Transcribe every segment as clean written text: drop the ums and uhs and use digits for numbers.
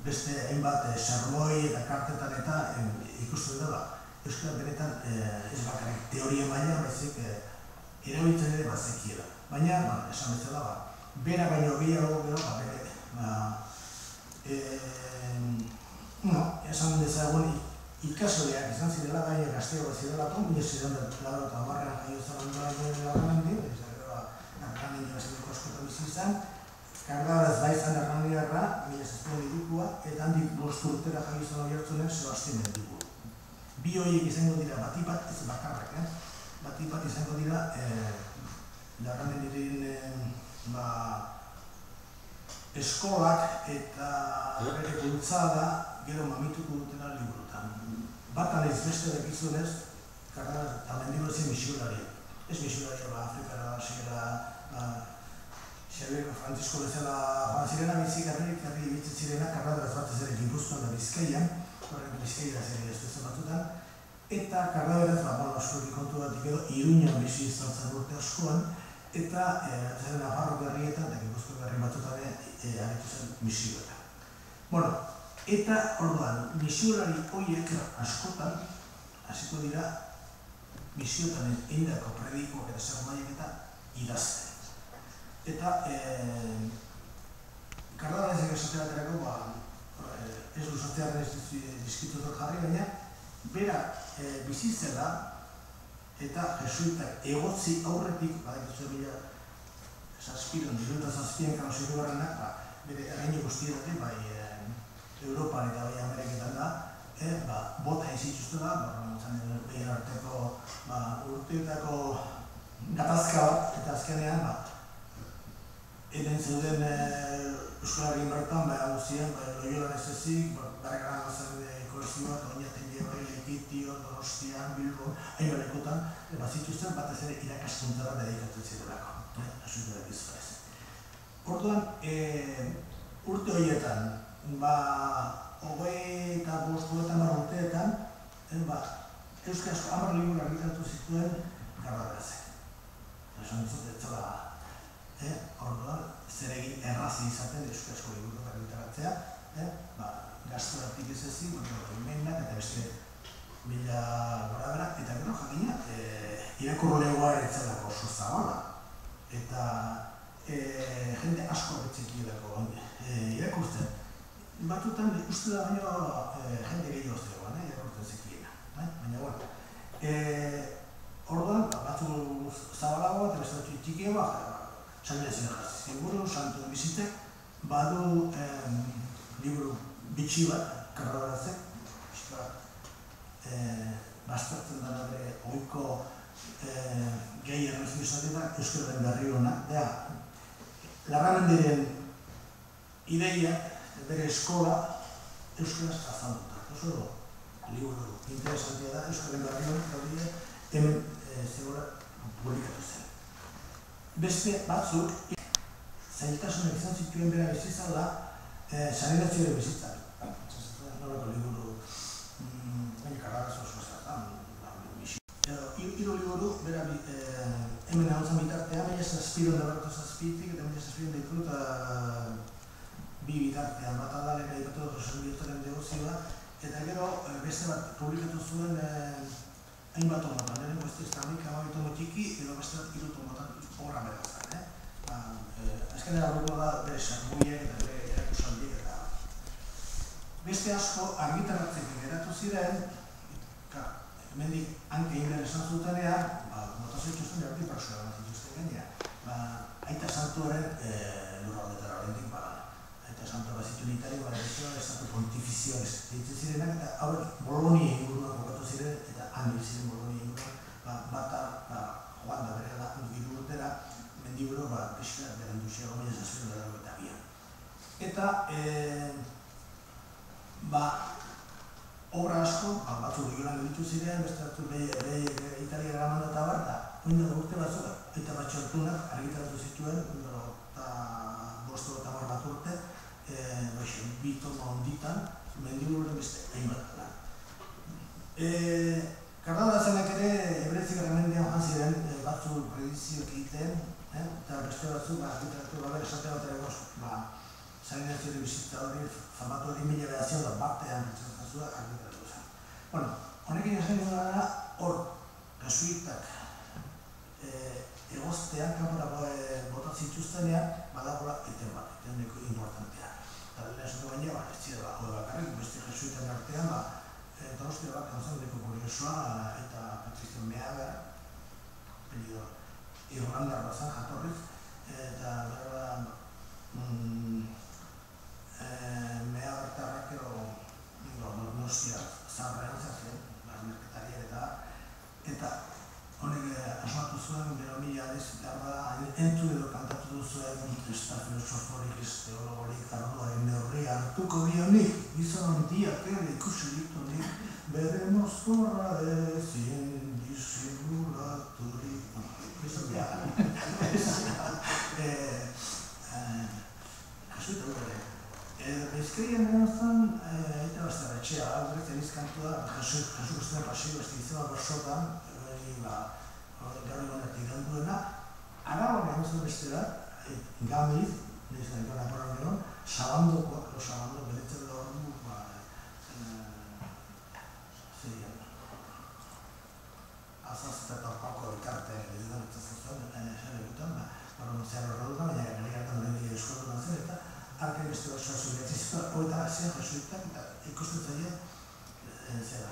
beste hainbat sermoi eta kartetan eta ikusten dela. Euskara benetan ez bakarrik teoria maila, baizik erabiltzen ere bazekiela. Baina, esan bezala, bera baino gehiago gero, esan dezagun ikasoleak izan zirela, baina gazteago zirelako, 1980an jaio zen Larramendi, Larramendi bazeneko askotan bizi izan, Kardaraz baizan Errandiarra, 1700 eta handik 5 urtera jaio zen Oiartzunen Sebastian Mendikua. Bi horiek izango dira batipat, ez bakarrak, batipat izango dira Larramendiren eskolak eta bere bultzada gero mamituko dutena liburutan. Batan ez beste dekizunez, Kardaraz eta Mendikua zen misiolaria. Ez misiolaria Afrikara, Asiera, Xabier Francisco bezala joan zirena, bizik herri bitzen zirena, Kardaraz batez ere Gipuzkoan da Bizkaian, horrek Bizkaia zer ez batutan, eta Kardaraz, askorik kontu batik edo, Iruñan bizi izan zen urte askoan, eta zer Nafarro berrietan, eta Gipuzko berri batutan aritu zen misioetan. Bueno, eta orduan, misiolari horiek askotan, hasiko dira, misioetan eindako predikoak eta sermaiak eta idazten. Eta Kardarazek esate baterako, ez luzatearen ez dizkitutok jarri, baina bera bizitzela eta jesuitak egotzi aurretik, badakitzu mila zazpiron, 2007an kanosiru barrenak, bere eraino guztietatik, bai Europan eta bai Ameriketan da, bota izituzte da, behar arteko urteetako gatazka bat, eta azkenean, eren zeuden Euskaragin bertan, guztien, Loiolan ez ezik, Barragaran zen kolekzioak, Oñaten Jero, Lekitio, Donostian, Bilbo, hainbalekotan, zituzten batez ere irakaskuntzara dedikatzen zirelako, asutu da bizua ez. Orduan, urte horietan, 25 urteetan, euskarazko 10 liburu argitaratu zituen Kardarazek. Esan dizut, ez zela, orduan, zer egin errazi izaten euskarazko liburu argitaratzea, gazturatik ez ezik, mendak eta beste mila gora eta gero jakina, irakurlegoa eretzelako oso zabala. Eta jende asko betzekielako irakurtzen. Batutan uste da baino jende gehiago zegoen, irakurtzen zekiena. Baina, bueno, orduan, batzu zabalagoa eta beste batzu txikiagoa, Sanbiazioa jartzen liburu, Santu Bizitek, badu liburu bitxi bat, Kardarazek, bastartzen dara bere ohiko gehi errezio izatetak euskararen berri hona. Larramendiren ideia, bere eskola, euskaraz azalduta. Oso liburu interesantia da, euskararen berri hona, hemen zegoela publikatu zen. Beste batzuk, zailtasunak izan zituen bera bizitzala, saneratziore bizitzak. Nolako liburu, baina Kardaraz oso zertan, hiru liburu, bera hemen hautzen bitartean, baina zazpiron da bertu zazpitik, eta baina zazpiron deitu eta bi bitartean, bat adalera ipatu dut oso biotaren negozioa, eta gero beste bat publikatu zuen hainbat omotan, nire beste ez da amik amabitu motiki, edo beste bat irut omotan horra berazan. Azkenera horreko da bere sermuiek eta bere erakusaldiek eta beste asko argitaratzek geratu ziren, hemendik hanke ingren esan zutenean, notazio txusten jarri persona bat dituzten gainera. Aita Santuaren lurraldetara horrendik Aita Santua bazituen Itali, estatu pontifizioan ditzen zirenak, eta hauek Bolonia inguruan kokatu ziren, eta handik ziren Bolonia inguruan, bata joan da bere da, hiru urtera, mendiburu, pixka, beranduziago, baina zazpero dara eta bian. Eta, obra asko, batzuk Liolan ditu ziren, beste batzuk Italia eraman eta bar, eta oindako urte batzuk, eta batxortunak argitaratu zituen, eta bostu eta bar bat urte, bi tono onditan, mendibururen beste hainbat lan. Kardadazenak ere, ebrezik erremendian joan ziren batzuk predizioak egiten, eta beste batzuk argitaratu gabe esate bat ere Zainetxeri bizitza hori, famatu hori mila behazio da batean pertsonazua argitaratu zen. Bueno, honekin esan gara hor, jesuitak egoztean, kanpora bota zituztenean, badagoela eten bat, eten neko importantea. Eta lehen esan du baina, ez zira bakarrik, beste jesuitan artean, Donostia bat kanzan deko kuriosoa eta Patricio Meaga, apellido irlandar bazan jatorriz, eta berra Meagartarrak edo Donostia zaharrean zen, merketariak eta honek asmatu zuen, bero mila aldiz, entu edo kantatu duzuen, ez da filosoforik, ez teologorik, arduaren neurria hartuko bionik, gizon handiak ere ikusi ditunik, bere mozkorra ezin disimulaturik. Gizon diak. Kasuetan gure. Bizkaian denazan, eta bazterra etxea, horrek erizkantu da, Jesu Kristuen pasio ez dizema bersotan, gaur egonetik ganduena, Aragoan egin zuen bestera, Gamiz, nizan egin aporran gero, Sabandokoak, Sabando, beritzen da hor du, zerian, azazta eta orpako elkarteak egitan zuen, esan egutan, zehar horredutan, baina garigartan lehen eskolatuan zen, eta arken beste bat soa zubiatzizkoa, hoeta zen jesuitak, eta ikusten zaila, zera.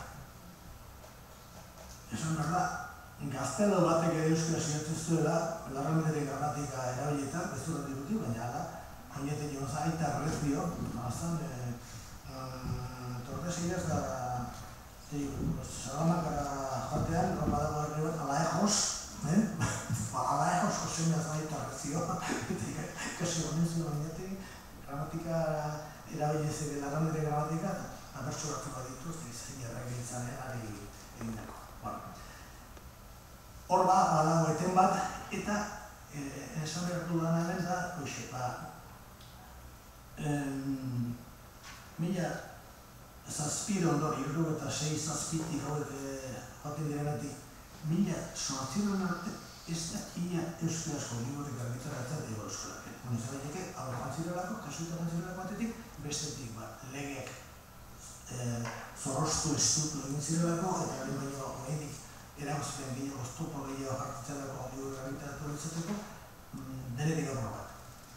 Esan behar da, gaztelo batek ere euskara sinatzen zuela, Larraminaren gramatika erabilietan, ez dut dirutik, baina ala, oinetek joan za, aita Rezio, azan, Tordesillas da, Salamakara joatean, badago herri bat, Alaejos, Alaejos Josemea za aita Rezio, eta kasi honen zuen oinetek, gramatika erabiliezek Larraminaren gramatika, abertsu hartuko ditu, ez zain erregintzaren ari egindako. Hor badago eten bat, eta esan behar dudana hemen da, mila zazpiro ondori, 76 zazpitik hauek joaten direnetik, mila sortziron arte ez da ia euskarazko liburik argitaratzen ego euskalak. Izan daiteke, hau jantzirelako, kasuetan jantzirelako batetik, bestetik legeak zorroztu estutu egin zirelako, eta hori baino medik eragozpen gehiago, oztopo gehiago jartitzelako liburu argitaratu izateko, denetik horro bat.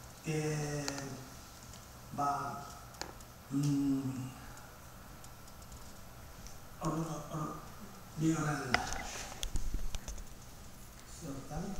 Bigarren zertan,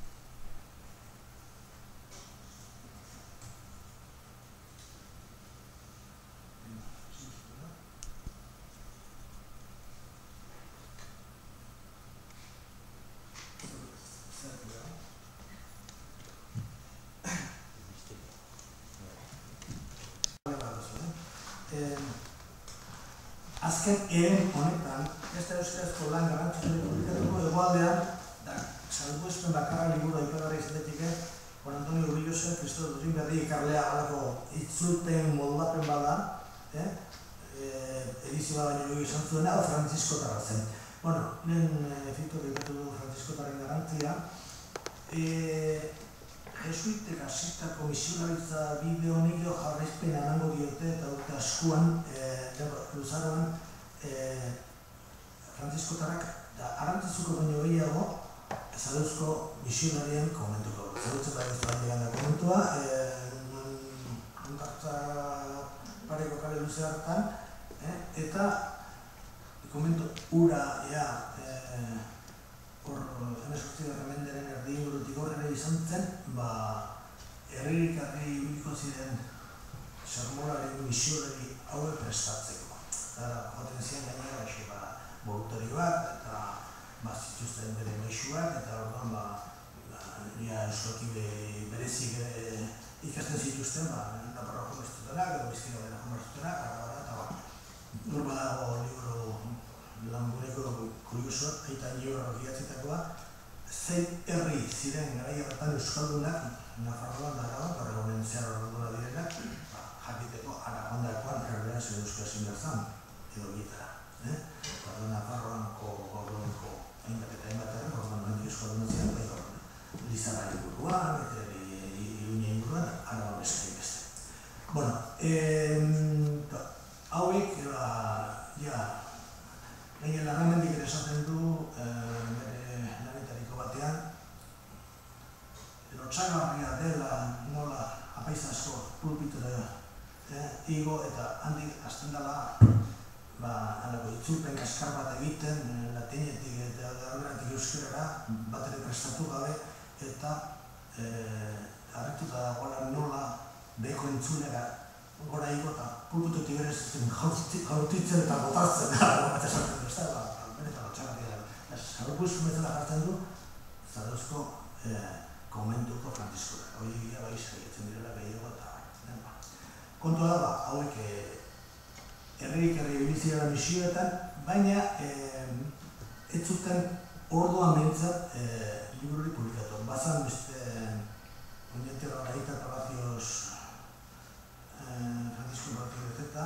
azken eren honetan, ez da euskarazko lan garrantzitsua publikatuko egoaldean, salbuespen bakarra liburu aipagarri izatetik, Juan Antonio Urbillosen, Kristo Dutrin berri ikarlea alako itzulpen modulapen bada, edizioa baino dugu izan zuena, Franciscotarra zen. Bueno, lehen Fito egitatu du Franciscotarren garantzia. Jesuitek hasitako misionaritza bide honek jarraizpen emango diote eta urte askuan, luzaroan, Franciscotarrak arantzazuko baino gehiago Zarauzko misionarien komentuko. Zarautzen da ez da llegan da komentua, kontakta pareko kale luze hartan, eta komentu ura, hor, emesortzigarra menderen erdi ingurutik horrela izan zen, herririk-herri ibiliko ziren sermolaren misionari haue prestatzeko. Eta joten ziren gainera, voluntario bat, eta zituzten bere meixuak, eta orduan, euskokide berezik ikasten zituzten, Naparroko bestutenak, edo Bizkaia dena jomartutenak, eta hor badago liburu languneko kuriosoak, aita nioarrak idatzitakoa, zein herri ziren garai hartan euskaldunak, Nafarroan da Araban, gaur egunen zehar horrenduna direnak, jakiteko Aragondakoan erberaz edo euskazin berzan, edo gitara. Nafarroanko gaurronko hainbat eta hainbat erren, orduan handik euskalduna ziren, bai gaur Lizarra inguruan, eta Iruña inguruan, Araban beste. igo eta handik hasten dela itzulpen kaskar bat egiten latinetik eta horretik euskarara bat ere prestatu gabe eta harrituta dagoela nola beheko entzulera gora igo eta pulpututik ere jaurtitzen eta botatzen bat esaten du, ez da, benetan lotxagatik da. Salopuz bezala jartzen du, Zarauzko komentuko Frantziskora. Hoi egia saiatzen direla gehiago eta kontua da, hauek herririk ibilizia misioetan, baina ez zuten orduan behintzat libururi publikatu. Bazan beste oinetero Gaita Palacios Francisco Palacios eta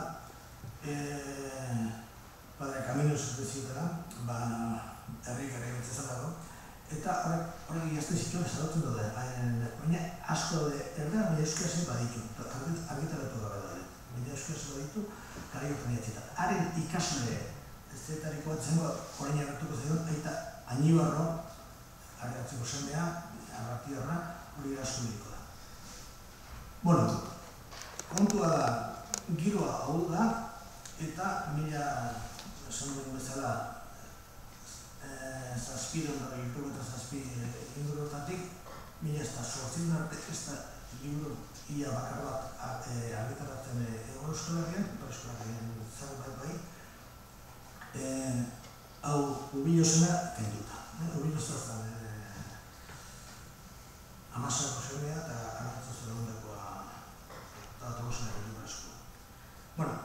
Padre Caminos bezietara, herririk ibiltzea dago, eta horrek igazte zituen esadotzen dute, baina asko daude, erdean baina euskarazen baditu, argitaratu gabe daude, baina euskarazen baditu, garaiotan iatzitan. Haren ikasle, ez zetariko bat zengo, orain agertuko zaion, aita Añibarro, agertzeko semea, agartiarra, hori asko diriko da. Bueno, kontua da, giroa hau da, eta mila, esan duen bezala, zazpidon da eta zazpi ingurotatik, mila ez da sortzin arte, ez da liburu ia bakar bat argitaratzen egon euskolarian, zago bai, hau ubilozena kenduta. Ubiloza zen amasako zemea eta anartzo zen egundakoa eta tolosena liburu esko. Bueno,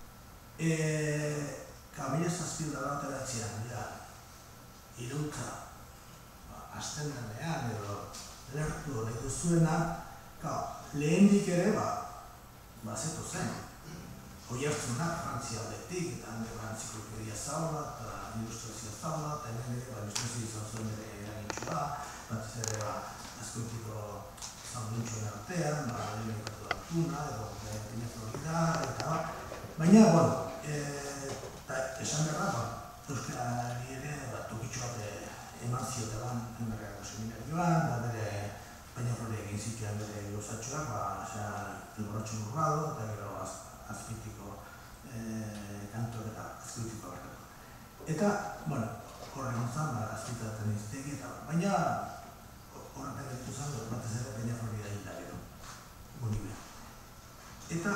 mila zazpidon da bat eratzean, iruntza hasten denean edo lertu nahi duzuena, lehendik ere zeto zen. Hoi hartzunak Frantzia aldetik, eta hande entziklopedia zaula, eta ilustrazioa zaula, eta hemen ere ilustrazio izan zuen ere eragintxua, batez ere azkoitiko zaundintxoen artean, lehen ikatu da tuna, edo Peña Florida, eta baina, esan berra, Euskarari ere tokitxo bat eman ziotelan enberreako seminarioan, da bere Peña Florida egin zituen bere gauzatxoak, el borratxo burrado, eta gero azpitiko kantor eta azpitiko bertako. Eta, horre gontzan, azpitaten iztegi, baina horretan ditu zen, batez ere Peña Florida hilda gero, Bolivia. Eta,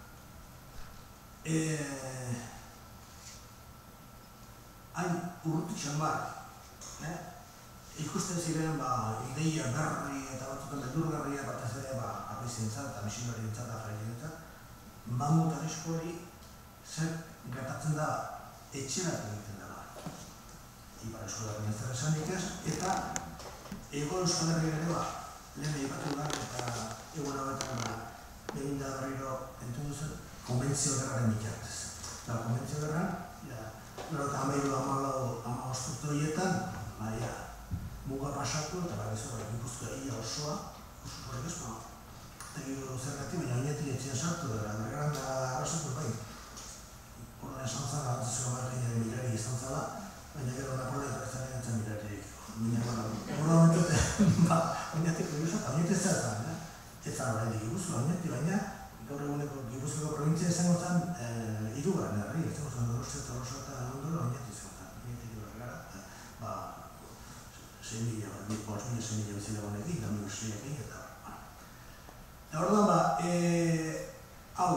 hain urrutitxan bat, ikusten ziren ideia berri eta batzutan beldurgarria batez ere abizentzat eta misionarioentzat eta frailentzat, mamut arriskori zer gertatzen da etxeratu egiten dela. Ipar eskolaren ez zer esanik ez, eta Ego Euskal Herria ere lehen eipatu da eta egun hauetan egin da berriro entzun duzen konbentzio gerraren bitartez. Eta konbentzio gerran, eta amagozturte horietan, muga pasatu eta Gipuzkoa ia osoa, horrek ez, eta gero zergatik, baina oinetik etxean sartu dara, bergeran da arrasatu bai. Horren esan zan, arantzazioa markainaren milari izan zala, baina gero Napoleon eta ezaren entzan milaririk. Horra oinetute, oinetik egizat, eta oinetik zer zan, ez zara horrein Gipuzkoa, oinetik, baina gaur eguneko Gipuzkoako provintzia izango zan hirugarren herri, izango zan Donostia eta Rosa eta ondoren oinetik izango zan, oinetik bergara, 6.000 bizile honetik, da minusriak egin eta eta orduan hau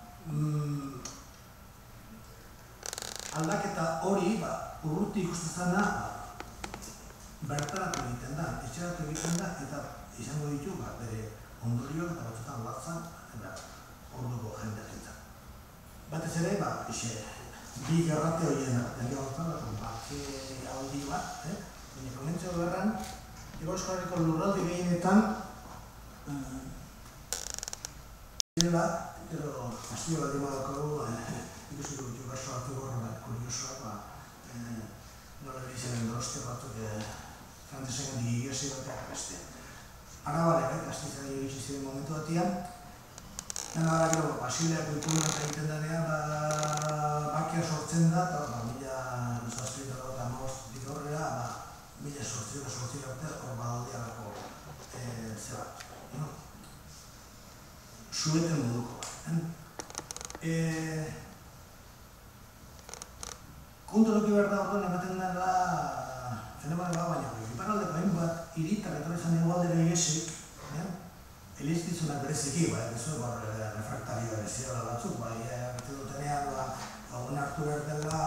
aldaketa hori urruti ikusten zana bertaratu egiten da, etxeratu egiten da eta izango ditu bere ondorioak eta batzutan latzan orduko jendeak entzat. Batez ere, bi gerrate horien artean gautan, bake haundi bat, baina konbentzio gerran, Ego Euskal Herriko lurralde gehienetan direla, gero Astio bat dima daukagu, ikusiko ditu berso hartu gorra kuriosoak, nola bizaren Donostia batzuk frantzesean digigesi bateak beste. Arabalek, Astizaren iritsi ziren momentu batian, dena gero Basileak kulturan egiten denean bakia sortzen da, eta mila zazpietan eta amagoztik horrela, mila sortzik arte hor badaldiarako zera, sueten moduko bat. Kontu eduki behar da orduan ematen dela fenomeno bat baina iparraldeko hainbat hiritar etorri zen hegoaldera igesik, elizkizunak bereziki, ez refraktario bereziala batzuk, bete dutenean onartu behar dela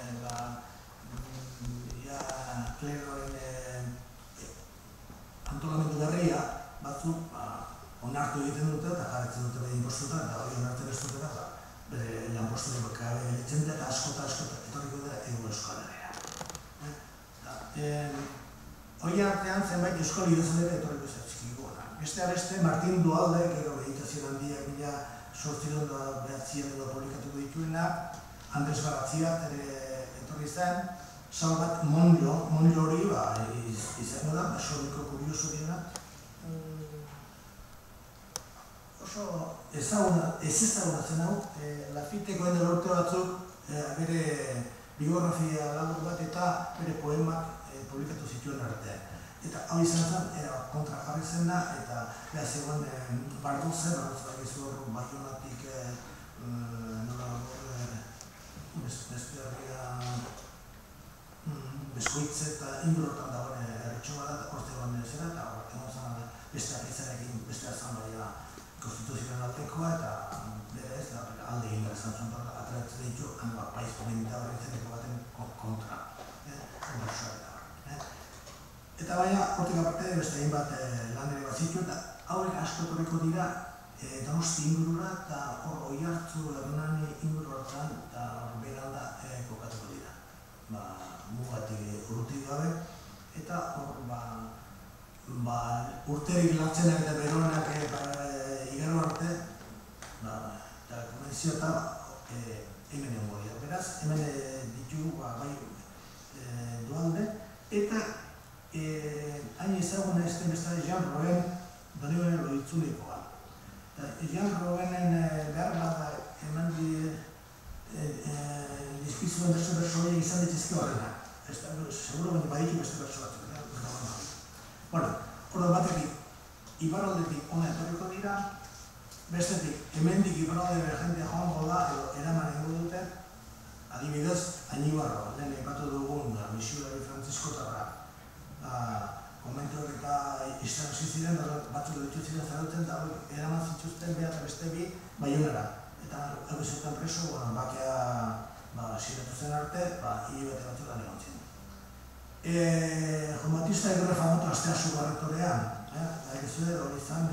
kleroren antolamendu berria batzuk onartu egiten dute eta jarretzen dute bere inpostuta eta hori onartzen ez dutela bere lanposturik bakabe gelitzen dut eta asko etorriko dira Hego Euskal Herria. Hori artean zenbait euskal idazlera etorriko zaizkigu. Besteak beste, Martin Dualde, gero meditazio handiak mila 809 edo publikatuko dituena, Andres Baratziat ere etorri zen, Salvat Monjo hori izango da, basoriko kurioso dira, oso ezagunatzen hau, Lafiteko ende urte batzuk bere biografia labur bat eta bere poemak publikatu zituen artean. Eta hau izan zen, kontra jarri zen da, eta behar zegoen Barduz bakizu hor Baionatik beste herria Beskoitze eta Ingurotan dagoen erretxo bat da, horte goen zera, eta egon zen beste apitzarekin, beste azanbaia konstituzioen altekoa, eta bere ez, alde egin izan zuen ateratzen ditu, paiz komunita horren zeneko baten kontra. Eta baina, hortik aparte, beste egin bat lan ere bat zitu, eta hauek asko etorriko dira Donosti ingurura eta hor Oiartzu Hernani inguru hortan eta beralda kokatuko dira. Mugatik urrutik gabe, eta hor urterik latzenak eta beroenak igaro arte, eta konbenzio eta hemen egon dira. Beraz, hemen ditugu bai Dualde, eta hain ezaguna ez den bestare Jean Roben Donibane Loitzulikoa. Jean Robenen behar bat eman dizkizuen beste berso horiek izan ditzizki horrenak. Seguro baina baditu beste berso batzuk. Horren batetik iparraldetik ona etorriko dira, bestetik hemendik iparraldera jentea joango da edo eraman egingo dute, adibidez Añibarro, lehen aipatu dugun misiolari frantziskotarra, komentuak eta izan ziren, batzuk ditu ziren zarutzen, eta eraman zituzten behar eta beste bi Baionara. Eta hau zuten preso, bakea siratu zen arte, hilabete batzuk lan egon ziren. Juan Batista Egurre Famoto astea sugarretorean, hori izan,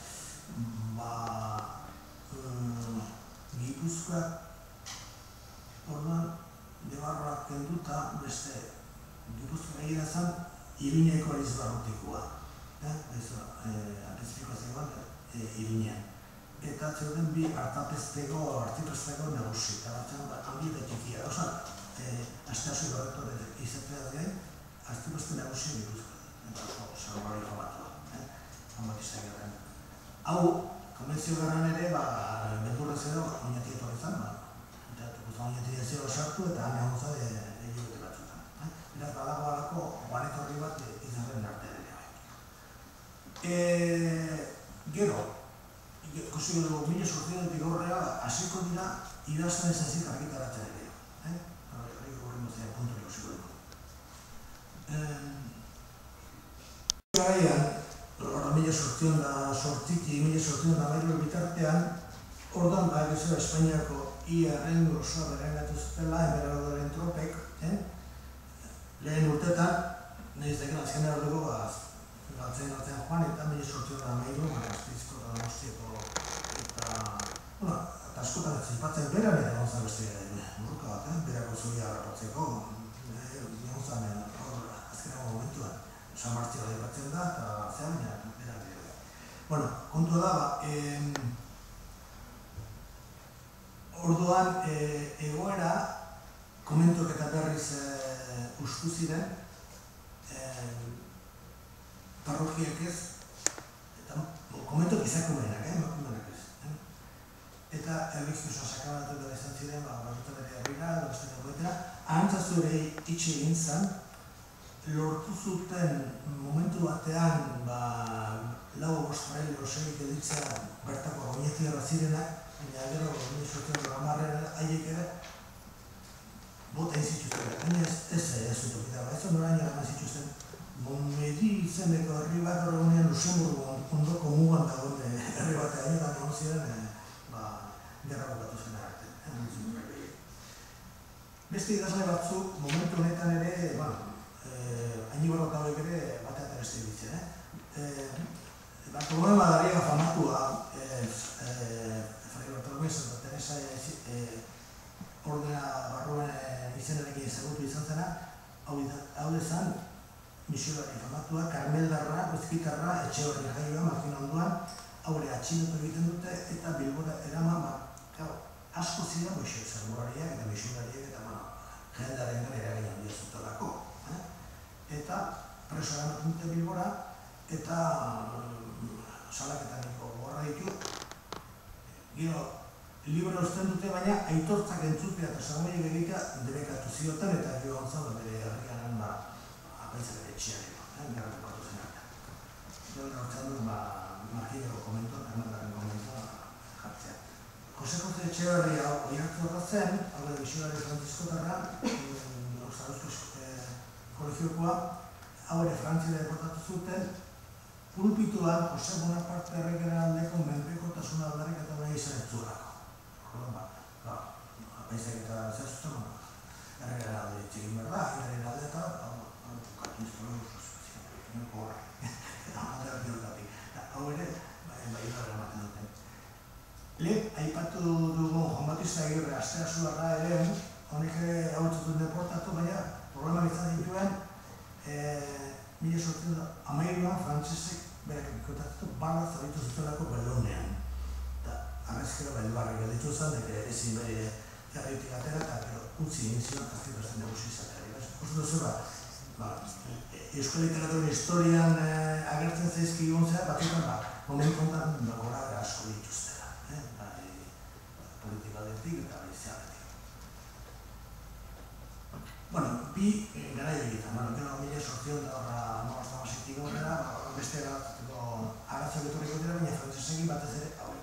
Gipuzkoak orduan debarroak kenduta beste Gipuzkoak egin zen Iruñeko Arizbarrutikoa. Apezpiko zegoen Iruñean. Eta zeuden bi artipesteko nagusi, eta batzen handi eta txikia. Astea sugarretore izatea gain, artipeste nagusi Gipuzkoa. Eta salbari fabatua. Batista Egurren. Hau, konbentzio garran ere, beldurrez edo, oinatik etorri zen, oinatik ezero sartu eta hane hau zade egite batzutan. Beraz, badago alako guanetorri bat izarren artean ere. Gero, ikusi dugu, 1800-etik aurrera, hasiko dira idazten ez ezik argitaratzen ere. Hori gorren duzea, puntu ikusiko dugu. Garaian, 1800-1800 bitartean, ordan Espainiako iarren osoa berengatu zutela, enberadoren tropek, lehen urtetan, nahiz deken azken erdugu, galtzen joan, eta 1813 Gazteizko eta Donostiako eta askotan ez zipatzen beran eta egon zan beste burruka bat, berako zuria harrapatzeko, egon zan azkenago momentuan. San Martioa daipatzen da, eta zean, berak dira. Kontua da, orduan egoera komentuak eta berriz ustu ziren, parrokiak ez, eta komentuak izako berenak, emakumenak ez. Eta erlikiosa sakabatu gara izan ziren, barrutan ere herrira, beste dagoetera, ahantzazu ere itxe egin zen, lortu zuten momentu batean lau bostareli osegik editzea bertako oinetierra zirenak, baina gero 1800 1810 haiek ere bota zituzten. Baina ez utopita, ez noraino eman zituzten Montmedi izeneko herri bat horregunean Luxemburgo ondoko mugan dagoen herri batean eta egon ziren gerra bukatu zen arte. Beste idazle batzuk momentu honetan ere, Añibarro eta horiek ere batean beste ditzen. Bartolomé Madariaga famatua, Fray Bartolomé Santa Teresa ordena barruen izenarekin ezagutu izan zena, hau dezan, misionari famatua, Karmeldarra, Bezkitarra, Etxeberri jaioa, Martin onduan, haure atxilotu egiten dute eta Bilbora eraman, asko ziren zermurariak eta misionariak eta jendearen gara eragin handia zutelako. Eta preso eramaten dute Bilbora eta salaketaniko gorra ditu. Gero, libre uzten dute, baina aitortzak entzutea eta zagoiek egitea debekatu zioten eta gero gontzau bere herriaren apaitzak ere etxearen, gara bukatu zen artean. Gero nortzen dut, Markinero komentuan, Karmeldarren komentuan jartzea. Jose Etxeberri hau oiartu horra zen, hau da misionari frantziskotarra, Zaruzko kolegiokoa, hau ere Frantziara deportatu zuten, pulpituan Jose Bonaparte erregeren aldeko menpekotasuna aldarrik eta nahi izan ez zuelako. Apaizak eta zehazuten, erregeren alde txegin behar da, erregeren alde eta bukatu izan niko horrek, aldeak diotatik. Hau ere, baila eramaten duten. Lehen, aipatu dugu Juan Batista Agirre Astea Zuarra ere, honek ere hau zuten deportatu, baina problema izan dituen, 1813an frantzesek berak ikotatatu bala zabitu zutelako Belonean. Eta arrezkero Belbarri gelditu zen, ezin bere jarritik atera eta utzi egin zion azkibertzen nagusi izatea. Uste duzu Euskal Literaturen historian agertzen zaizki gontzea, batzutan momentu kontan gora asko dituztera. Politika aldetik eta baizeatik. Bi gara egiten, gero 1800 horra amagaztamasetik horrela, beste arazoak etorriko dira, baina frantzesegin batez ere hau.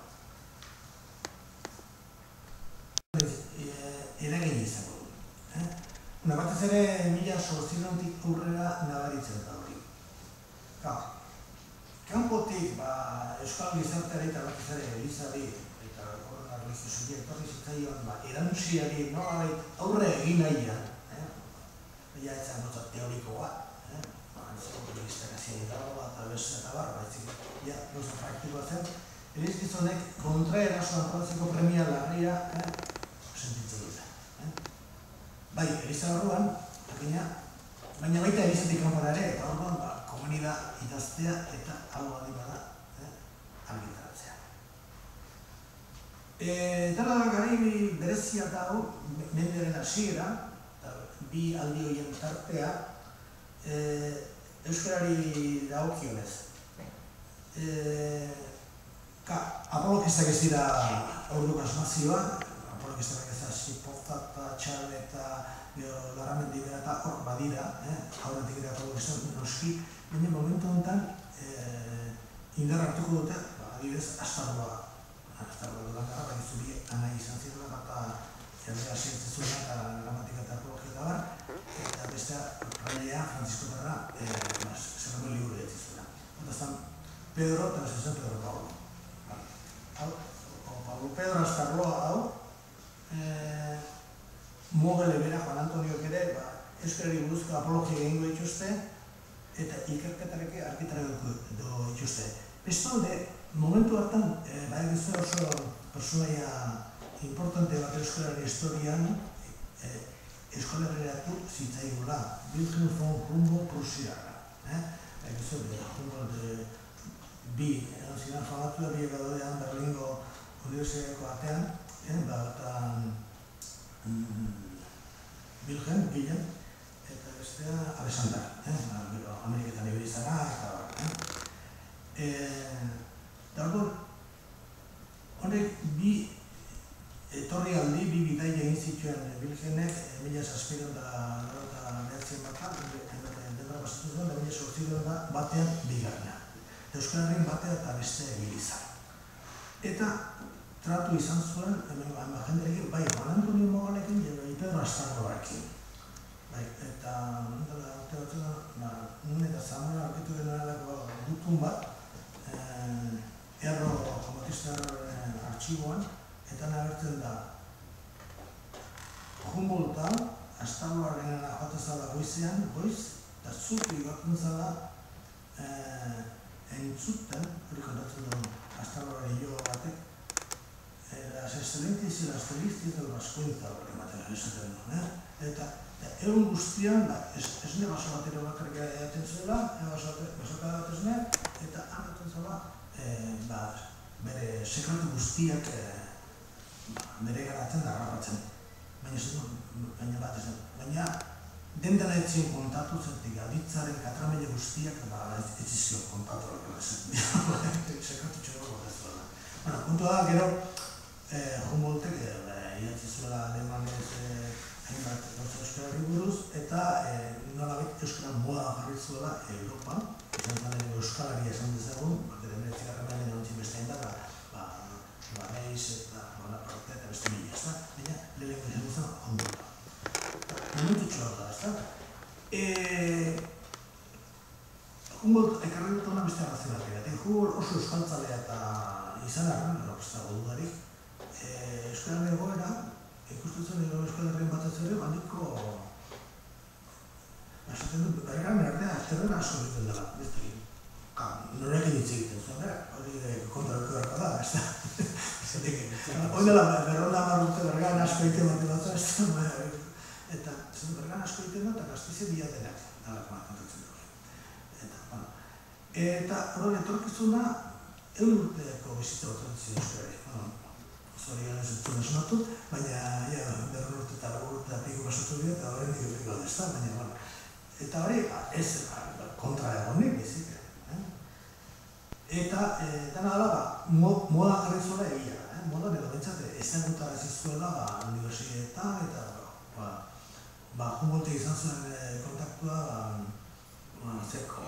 Eragin izango du. Batez ere 1800tik aurrera nabaritzen da hori. Kanpotik Euskal Gizarteari eta batez ere Elizari eta horren argizio etorri zitzaioan erantziari aurre egin nahian, ja ez zen gauza teorikoa, izterazien dago eta beste eta barra, ja gauza praktikoa zen, elizkizonek kontraeraso antolatzeko premia larria sentitzen dute. Bai, Eliza barruan, baina baita Elizatik kanpora ere, eta orduan komunidad idaztea eta hau badi bada argitaratzea. Dela garai berezia dago, mendearen hasiera, bi aldi horien tartea, euskarari dagokionez. Apolokistak ez dira orduko asmazioa, apolokistak ez da Zipozata, Txarleta, Larramendi bera eta hor badira, aurretik ere apolokistak noski, baina momentu honetan indar hartuko dute, adibidez, Astarloa dudan gara, baina zuri anai izan zirela, eta jendea zientzezuna eta gramatika eta apologia da bar, eta bestea Railea, Franziskotarra, zerrame liburu etzizuna. Eta zan Pedro, eta zen Pedro Paulo. Pablo Pedro Astarloa hau, Mogele bera, Juan Antoniok ere, euskarari buruzko apologia egingo dituzte, eta ikerketareke argitarako dituzte. Bestalde, momentu hartan, baina ez oso personaia importante bat euskararen historian eskolarreratu zitzaigula, Wilhelm von Humboldt Prusiarra. Humboldt bi, ziren famatu da bi egadodean Berlingo Unibertsitateko atean, eta Wilhelm, eta bestea Alexander, Ameriketan iberizara, eta honek bi etorri aldi, bi bidai egin zituen Wilhelmek, 1789 batan, dendra pasatu zuen, da 1800 batean bigarna. Euskal Herrian batea eta beste ebilizan. Eta tratu izan zuen, jenderekin, bai, Juan Antonio Mogalekin, Pedro Astarloarekin. Eta, nun eta Zamora aurkitu denarako gutun bat, Komatista Erroren artxiboan, eta nagertzen da, Humboldtan, Astarloaren joatezala goizean, eta zuti batzen zala entzuten, hori kontatzen duen Astarloaren joa batek, las excelentes y las felices del Vascuenta, hori ematen esaten duen, eta egun guztian, esne baso batero bakarrik edaten zuela, basoka edaten eta anaten zela, bere sekretu guztiak bere garatzen da harrapatzen. Baina dendela etzien kontatu zertik, aditzaren katramele guztiak etzizio kontatu sekretu txego bat ez duela. Puntu da, gero, Humboldtek idatzi zuela alemanez hainbat gauza euskarari buruz, eta nolabait euskara moda jarri zuela Europan, izan zen euskalari esan dezagun, bere meretzigarren mailan egon beste hainbat, Reis eta Bonaparte eta beste mila, ezta? Baina lehenengo izan zen Humboldta. Momentutxoa da, ezta? Humboldt ekarri dut hona beste arrazio bat. Humboldt oso euskaltzalea eta izan arren, ez dago dudarik, euskararen egoera, ikusten zen Euskal Herrian batez ere, bandiko esaten dut, berrean erdea azterrera asko egiten dela, beste egin. Norekin hitz egiten zuen, hori kontra dukerako da, ez da. Hoi dela, berronda marrute berrean asko egiten bat ez da, eta berrean asko egiten da, eta gaztize bilatenak, dalakoa kontatzen dut. Eta hori etorkizuna, egun urteko bizitza bat entzio euskarari. Zorian ez dut esnatu, baina berron urte eta urte apiko pasatu dira, eta horren dik da ez da, baina eta hori ez kontra egonik bizik. Eta dena dela, moda jarri zuela egia, moda edo bentsat ezagutara zizuela universietan, eta Humboldtek izan zuen kontaktua zeko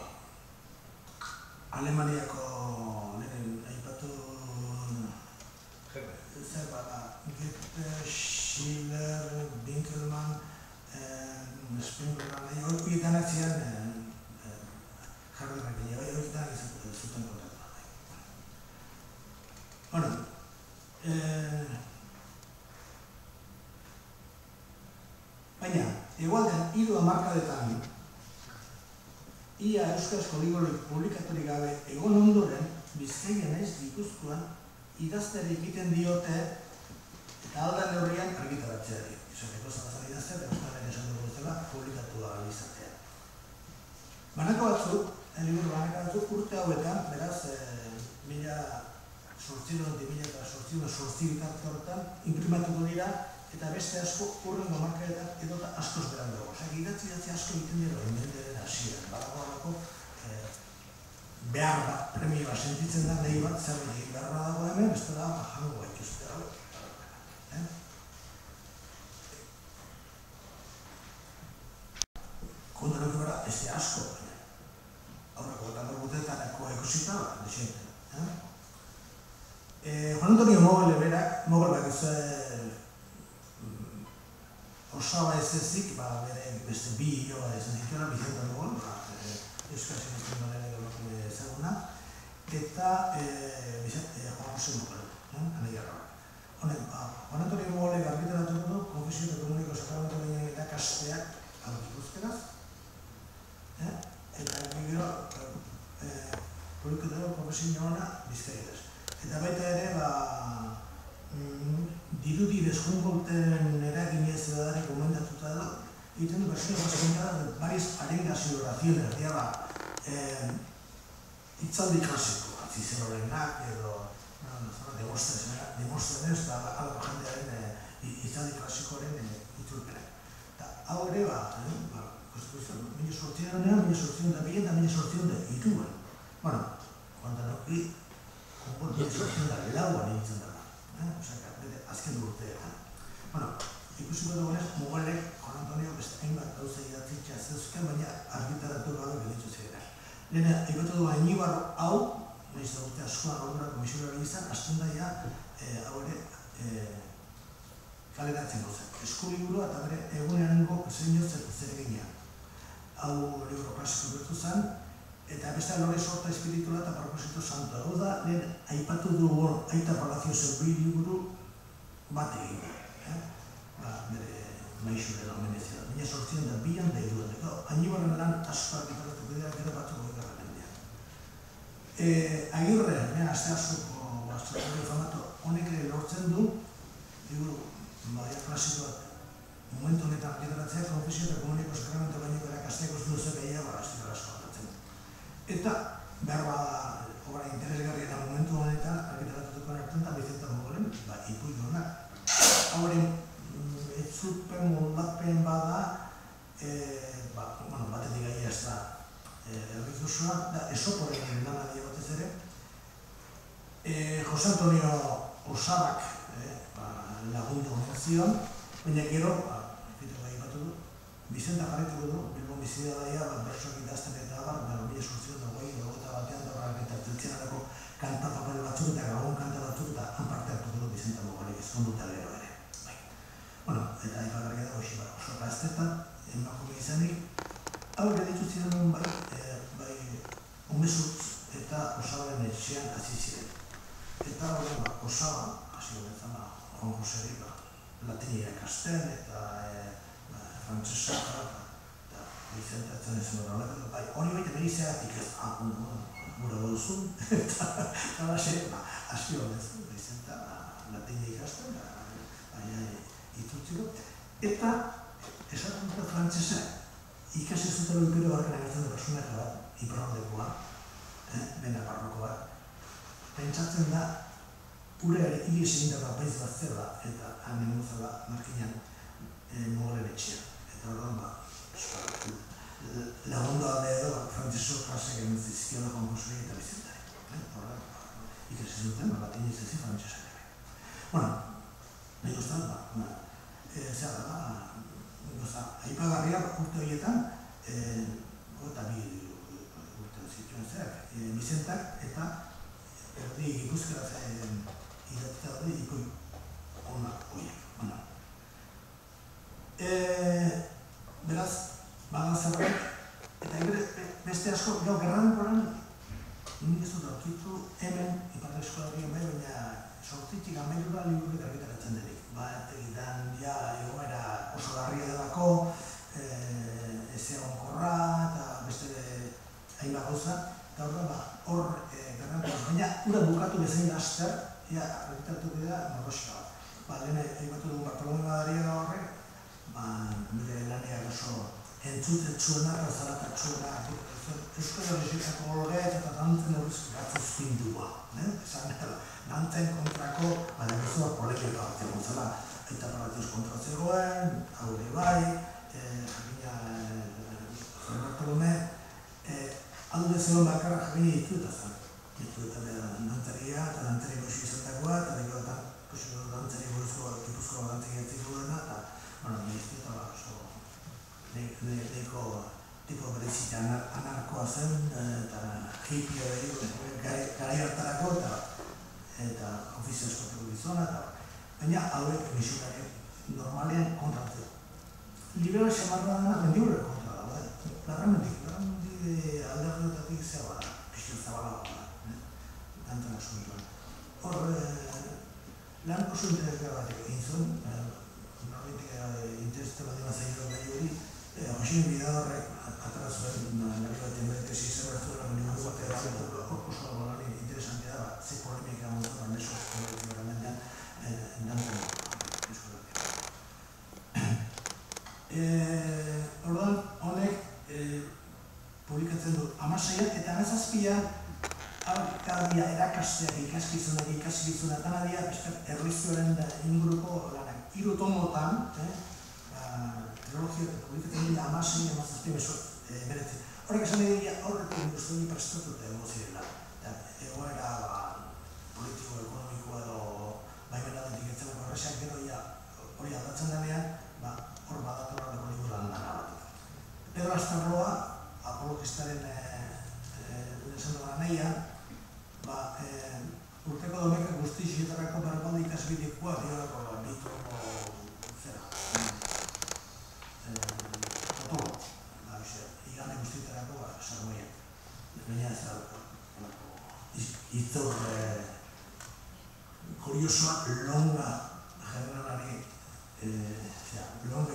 Alemaniako aipatu Goethe, Schiller, Winkelmann, Spengler, hori danak ziren jarrerak dira, hori danak zuten kontaktua. Baina, egualdean, hiru hamarkadetan, ia euskarazko libururik publikaturik gabe egon ondoren, Bizkaian naiz Gipuzkoan, idazteari egiten diote eta aldan neurrian argitaratzeari. Esateko zalazan idaztea eta euskaren esan dugu zela publikatua izatea. Banako batzuk, liburu banako batzuk urte hauetan, beraz, 1800 bitarte horretan, imprimatuko dira eta beste asko urrengo markaetan edota askoz berandago. Osea, idatzi asko egiten dira inbenteren hasieran. Badagoelako behar bat, premioa sentitzen da nahi bat, zerbait egin beharra dago hemen, beste da jango gaituzte hau. Konta nuke bera, ez da asko, aurreko eta norgutetaneko ikusita, desente. Juan Antonio Mogale berak, Mogale bak ez osaba ez ezik, bere beste bi hiloa izan zituela, Vicente Mogol, euskara zinezten ezaguna, eta Juan José Mogale, anegarra. Juan Antonio Mogale argitaratu du, Konfesio eta Komuniko Sakramentuaren irakasteak Gipuzkeraz, eta gero publikatutako Konfesio ona Bizkaieraz. Eta baita ere, dirudibez Humboldten eraginez edadari komendatuta da, egiten du versión basikontara de varias arengas y oraciones, hitzaldi klasiko, Cicerorenak edo Demostrenes eta alako jendearen hitzaldi klasikoaren itzulpenak. Eta hau ere, mila sortzionean, mila sortzionean eta mila sortzionean. Bueno, konta noki, Humboldt mila sortzionean lauan egitzen dara. Azken urteetan. Ikusiko dugunez, Mogalek, Juan Antonio, beste hainbat gauza idatzitza zeuzken, baina argitaratu gabe gelitzu ziren. Lehena, ipatu du Añibar hau, nahiz da urte askoan aurrera komisioari izan, hasten daia hau ere kaleratzen gozen. Eskuliburua eta bere egunerango zein zereginean. Hau libro klasiko bertu zen, eta beste lore sorta espirituala eta proposito santua. Hau da, lehen aipatu dugun Aita Palaziozen bi liburu bat egin. Bere maixuren omenezia da. Baina sortzien da bilan da iruateko. Anibaren lan asko argitaratu bidea gero batzuk goi garramendean. Agirre, azte asko astrologia famatu, honek ere lortzen du, liburu baina klasikoak momentu honetan argitaratzea, konfesio eta komuniko sakramento baino erakasteako zuduze gehiago arrastik asko hartatzen. Eta behar bada obra interesgarriena momentu honetan argitaratuko hartzen da Bizenta Mogoren, ipuin honak. Hauren etzupen moldapen bada, batetik gaia ez da errituzua, da esoporen lana dio batez ere. Jose Antonio Osabak lagundu honen zion, baina gero, Bizenta jarrituko du, Bilbon bizida daia, bertsoak idazten eta abar, mila sortzion dugoi, eta batean dagoak eta teltzianarako kanta papel batzuk eta gabon kanta batzuk eta han parte hartuko du Bizenta Mogorik ezkonduta gero ere. Eta aipagarria dago oso gaztetan, emakume izanik, hau ere ditut ziren bai umezurtz eta Osabaren etxean hasi ziren. Eta Osaba, hasi honetan, Juan Joseri, latinia ikasten eta frantzesa eta Bizentatzen ez nora horretu, hori baita behizeatik ez, gure boduzun, eta hasi honez, Bizenta latinia ikasten, baina itutziko, eta esaten dut frantzesa ikasi zutelo Imperio Barken agertzen da personaje bat, iparraldekoa, bena parroko bat, pentsatzen da ureare ies egin dagoa baiz bat zela, eta hanen guzala markinan Mogoren etxean. Eta horren lagundu alde edo frantzeso klasek egin zizkiola Juan Joseri eta Bizentari. Horren ikasi zuten, latin izezi frantzesak ere. Nahi guztan, zer da, aipagarria urte horietan, eta bi urtean zituen zerak, Bizentak eta erdi Gipuzkeraz idatita hori ipoi ona horiek. Beraz, badan zerbait, eta beste asko, gau gerran nik ez dut aurkitu hemen Ipar Eskolarien bai, baina sortzitik amailura libururik argitaratzen denik. Egitan, egoera oso garria delako, ez egonkorra eta beste hainbat gauza, eta hor gerran, baina ura bukatu bezain laster, argitaratu bidea morroxika bat. Lehen aipatu dugu Bartolome Madariaga horrek, nire laneak oso entzutetsuena eta zaratatsuena Euskal Herrietako koloreak eta dantzen horrezko gatzuz pindua. Dantzen kontrako, baina guztua polemika bat egon zela. Aita Palatioz kontra zegoen, haure bai, jakina Bartolome, alde zegoen bakarra jakina ditueta zen. Ditueta dantzaria eta dantzari goxi izantakoa, eta dantzari goxiko Gipuzkoa dantzari gantziko duena, eta nahiztuta oso tipo berezita anarkoa zen, eta hippia garai hartarako eta ofizio eskoteko gizona, baina hauek misionari normalean kontratzea. Liberal xamarra dena mendiure kontra dago, larramendik alderdotatik zeba da, pixio zabalagoa da, dantzen asuntoan. Hor, lan oso interesgarri batek egin zuen, normalmente intereste bat dima zaino gai hori, Josine Bidadorrek atara zuen nari batean bere tesi zerbertu dela liburu bat edo oso lan interesantea da, ze polemika montan meso mendean dantzen orduan, honek publikatzen du 16 eta 17 alkadia erakasteak ikaskizunak danadia erruizuaren inguruko lanak. 3 tomotan, trilogia eta publikatzen dira 16 beretzen. Horrek esan egia horretik industri prestatuta egon zirela. Egoera politiko-ekonomikoa edo baimena datik etzelako horrexak gero hori aldatzen denean, hor badatorra leko liburan lana batik. Pedro Astarloa, apologistaren lezen dugu nahian, urteko domeka guzti xietarako berbali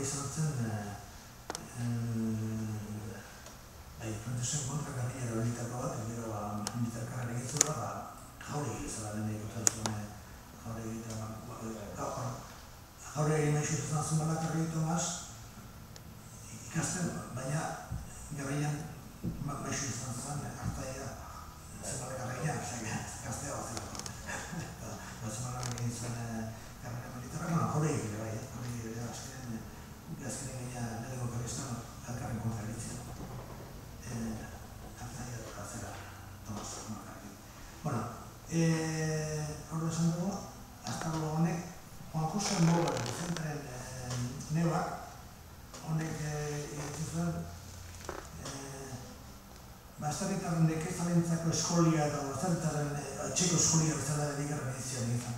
izan zen frantzesen kontra garriera horietako bat, gero militarkarren egitzura, jauregi ezala lehen ikutzen zuen jauregi maizu izan zuen balakarri Tomas ikasten, baina garrian maizu izan zuen hartaia zemalakarreia, ikastea bat zela. Zemalakarreia egin zuen garriera militarra, jauregi ere bai, jauregi ere azkenen gaina lehenko karistan elkarren kontra egitzen. Hartaia zela Tomas zemalakarreia. Bueno, hor esan dugu, aztarlo honek, Juan Jose Moga, Vicentaren nebak, honek egin zuen, Bastarritarren nekezalentzako eskolia eta Bastarritarren txeko eskolia bezala bigarren edizioan egin.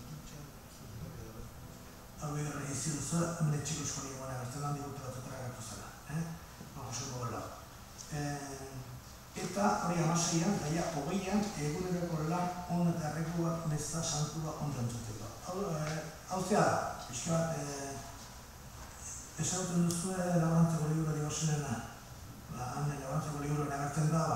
Hau bigarren edizioan zuen, hemen txeko eskolia gana bertzen handi gute batzutara gertu zela. Juan Jose Moga. Eta hori 16an, daia 20an, egunerako lan on eta errekuak meza santua ondo entzuteko. Hau zea da, pixka bat, esauten duzu laborantzako liburu digozenena. Laborantzako liburu nagertzen da,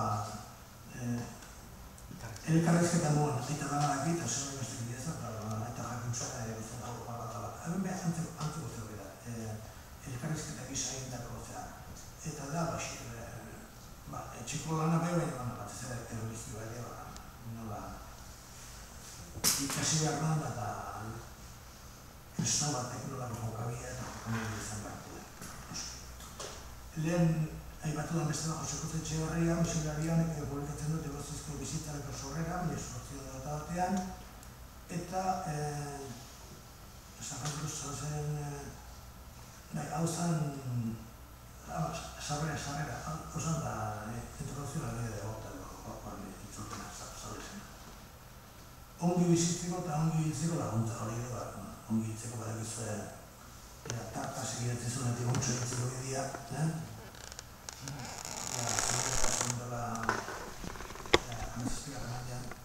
elkarrezketa moan, eta danarak eta zer bestek bidezak, eta jakintzua ere guztien dago bat. Hemen behar antzeko zer bera, elkarrezketa gisa egindako zea. Eta da, txiko lana beho baina bat ez ere terrorizioa ere, nola ikasi behar da eta kristau batek nolako jokabia eta jokamia izan beharko da. Lehen aipatu da beste da Joseko Etxebarria, misilarian publikatzen dut egozizko bizitzareko sorrera, 1908 batean, eta Sarratu zen, hau zen sarrera, hau zen da introdukzioa nire de gota itzultena sarrera. Ongi bizitzeko eta ongi hiltzeko laguntza hori edo, ongi hiltzeko badakizu tarta segiratzen zunetik ontsu egitzeko bidea, zindela amazazpigarren aldean